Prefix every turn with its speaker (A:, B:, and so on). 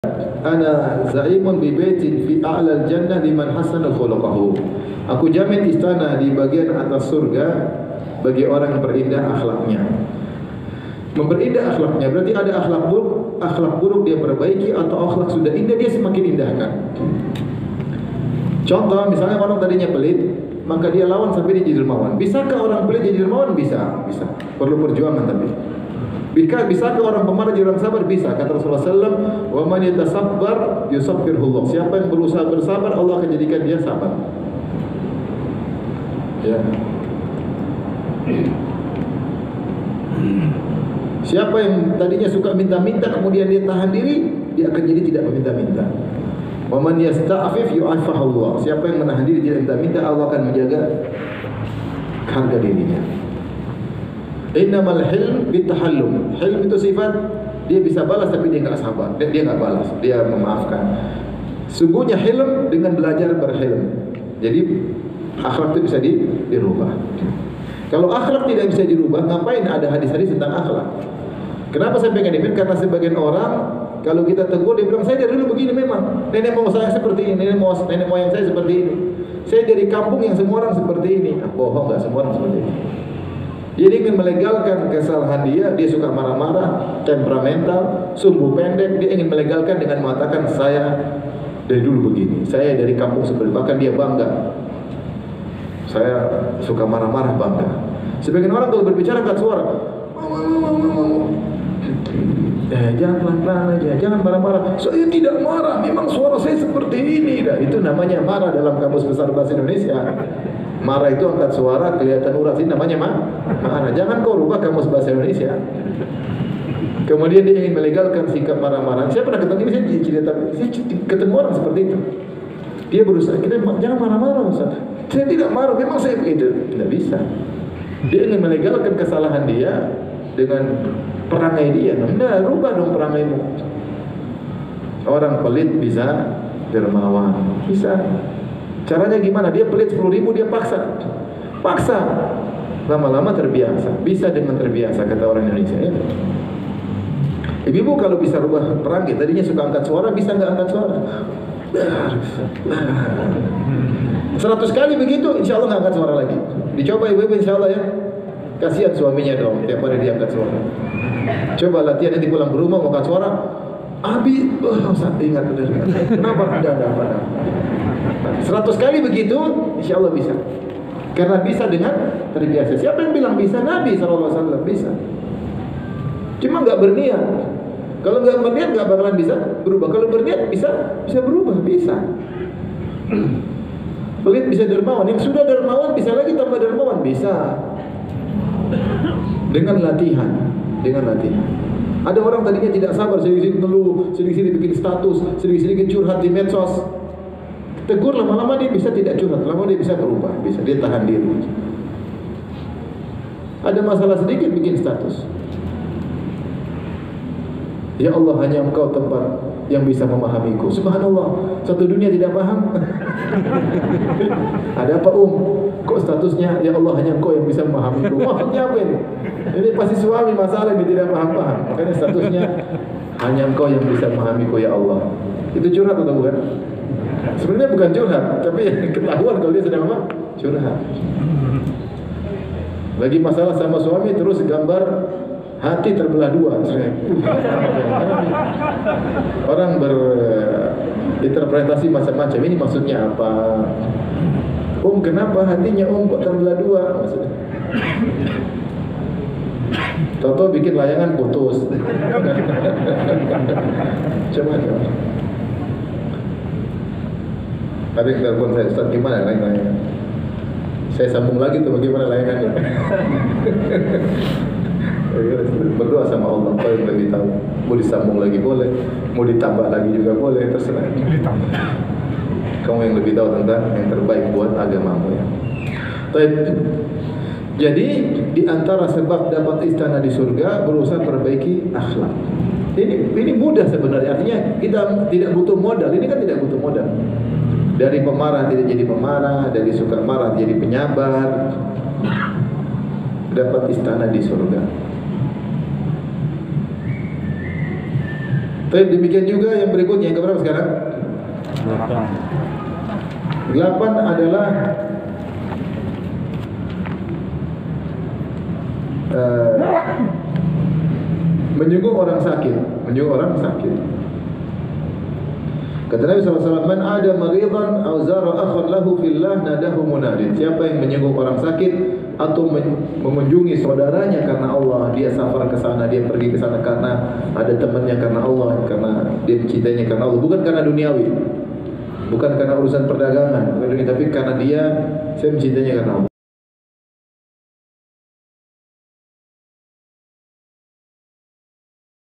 A: ana za'imun bi baitin fi a'lal jannah liman hasana khuluquhu. Aku jamin istana di bagian atas surga bagi orang yang berindah akhlaknya. Memperindah akhlaknya berarti ada akhlak buruk dia perbaiki, atau akhlak sudah indah dia semakin indahkan. Contoh, misalnya orang tadinya pelit, maka dia lawan sampai dia jadi dermawan. Bisakah orang pelit jadi dermawan? Bisa. Perlu perjuangan tapi. Bisakah orang pemarah jadi orang sabar? Bisa. Kata Rasulullah SAW, "Wa man yatasabbar yusabbirhullah." Siapa yang berusaha bersabar, Allah akan jadikan dia sabar. Ya. Siapa yang tadinya suka minta-minta kemudian dia tahan diri, dia akan jadi tidak meminta-minta. Wa man yasta'fif yu'afahullah. Siapa yang menahan diri tidak minta-minta, Allah akan menjaga harga dirinya. Innamal hilm bitahallum. Hilm itu sifat dia bisa balas tapi dia enggak sabar. Dia enggak balas, dia memaafkan. Sungguhnya hilm dengan belajar berhilm. Jadi akhlak itu bisa dirubah. Kalau akhlak tidak bisa dirubah, ngapain ada hadis-hadis tentang akhlak? Kenapa saya pengen ini? Karena sebagian orang kalau kita tegur dia bilang, saya dari dulu begini memang. Nenek moyang saya seperti ini, nenek moyang saya seperti ini. Saya dari kampung yang semua orang seperti ini. Bohong, enggak semua orang seperti ini. Dia ingin melegalkan kesalahan dia suka marah-marah, temperamental, sumbu pendek. Dia ingin melegalkan dengan mengatakan saya dari dulu begini, saya dari kampung seperti ini. Bahkan dia bangga, saya suka marah-marah, bangga. Sebagian orang kalau berbicara angkat suara, jangan pelan-pelan aja, jangan marah-marah. Saya tidak marah, memang suara saya seperti ini. Nah, itu namanya marah dalam Kamus Besar Bahasa Indonesia. Marah itu angkat suara, kelihatan urat, ini namanya marah. Jangan kau rubah Kamus Bahasa Indonesia. Kemudian dia ingin melegalkan sikap marah-marah. Saya pernah ketemu ini, saya ketemu orang seperti itu. Dia berusaha, kita jangan marah-marah Ustaz. Saya tidak marah, memang saya begitu. Tidak bisa. Dia ingin melegalkan kesalahan dia dengan perangai dia. Nah, rubah dong perangaimu. Orang pelit bisa dermawan, bisa. Caranya gimana? Dia pelit 10.000, dia paksa. Lama-lama terbiasa. Bisa dengan terbiasa, kata orang Indonesia ya. Ibu kalau bisa rubah perangai, tadinya suka angkat suara, bisa nggak angkat suara? 100 kali begitu, insya Allah nggak angkat suara lagi. Dicoba ibu-ibu insya Allah ya. Kasihan suaminya dong, tiap hari dia angkat suara. Coba latihan nanti pulang ke rumah mau angkat suara. Abi, saat ingat benar. Kenapa? Ada apa? 100 kali begitu, insya Allah bisa. Karena bisa dengan terbiasa. Siapa yang bilang bisa? Nabi SAW bisa. Cuma nggak berniat. Kalau nggak berniat nggak bakalan bisa berubah. Kalau berniat bisa berubah, bisa. Pelit bisa dermawan. Yang sudah dermawan bisa lagi tambah dermawan, bisa. Dengan latihan. Ada orang tadinya tidak sabar, sedikit ngeluh, sedikit bikin status, sedikit curhat di medsos. Tegur, lama-lama dia bisa tidak curhat, lama-lama dia bisa berubah, bisa dia tahan diri. Ada masalah sedikit bikin status. Ya Allah, hanya Engkau tempat yang bisa memahamiku. Subhanallah, satu dunia tidak paham. Ada apa kok statusnya ya Allah hanya Engkau yang bisa memahamiku? Maksudnya apa ini? Ini pasti suami masalah ini tidak paham-paham. Makanya statusnya hanya Engkau yang bisa memahamiku ya Allah. Itu curhat atau bukan? Sebenarnya bukan curhat, tapi ketahuan kalau dia sedang apa? Curhat. Lagi masalah sama suami terus gambar hati terbelah dua. Orang berinterpretasi macam-macam. Ini maksudnya apa? Kenapa hatinya kok terbelah dua? Maksudnya Toto bikin layangan putus. Coba. Ada yang telepon saya, Ustaz, gimana layangan? Saya sambung lagi tuh, bagaimana layangannya? Berdoa sama Allah, kau yang lebih tahu. Mau disambung lagi boleh, mau ditambah lagi juga boleh, terserah. Kamu yang lebih tahu tentang yang terbaik buat agamamu ya. Jadi di antara sebab dapat istana di surga berusaha perbaiki akhlak. Ini mudah sebenarnya, artinya kita tidak butuh modal. Ini kan tidak butuh modal. Dari pemarah tidak jadi pemarah, dari suka marah jadi penyabar. Dapat istana di surga. Baik, demikian juga yang berikutnya, yang keberapa sekarang? 8 adalah menyungguh orang sakit, menyungguh orang sakit. Kata Nabi SAW, "Man ada maridan aw zara akhan lahu fillah nadahu munadin." Siapa yang menyungguh orang sakit atau mengunjungi saudaranya karena Allah, dia safar ke sana, dia pergi ke sana karena ada temannya karena Allah, karena dia mencintainya karena Allah, bukan karena duniawi. Bukan karena urusan perdagangan, tapi karena saya mencintainya karena Allah.